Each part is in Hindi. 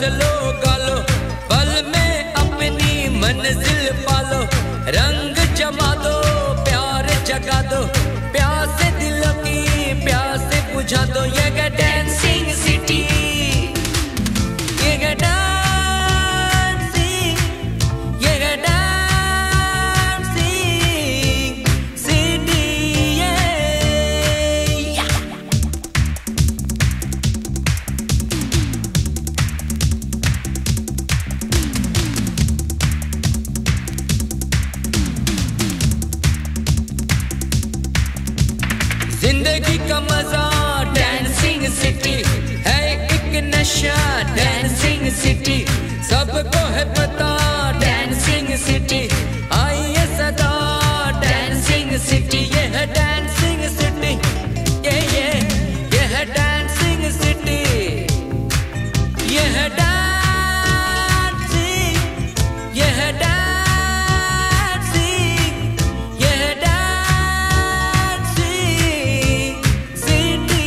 लो गालो, पल में अपनी मंजिल पालो, रंग जमा दो, प्यार जगा दो, प्यास दिलों की प्यास बुझा दो। ये है डांसिंग सिटी, ये है डांसिंग, ये है डांसिंग सिटी। जिंदगी का मजा डांसिंग सिटी है, एक नशा डांसिंग सिटी, सबको है पता डांसिंग सिटी, आइए सदा डांसिंग सिटी। ये है डांसिंग सिटी, ये है डांसिंग सिटी, ये है डांसिंग, ये है डांसिंग, ये है डांसिंग सिटी।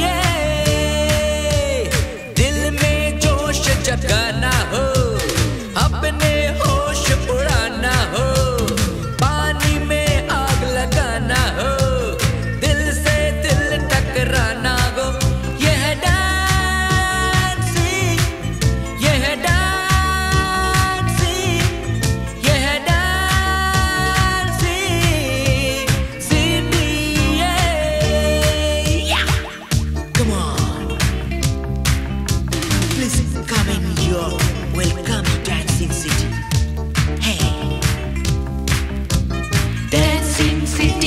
दिल में जोश जगाना हो, अपने होश उड़ाना हो, पानी में आग लगाना हो, दिल से दिल टकराना हो। ये है डांसिंग, ये है डांसिंग, ये है dancing city. Come on, please come in your welcome to dancing city. Hey, dancing city.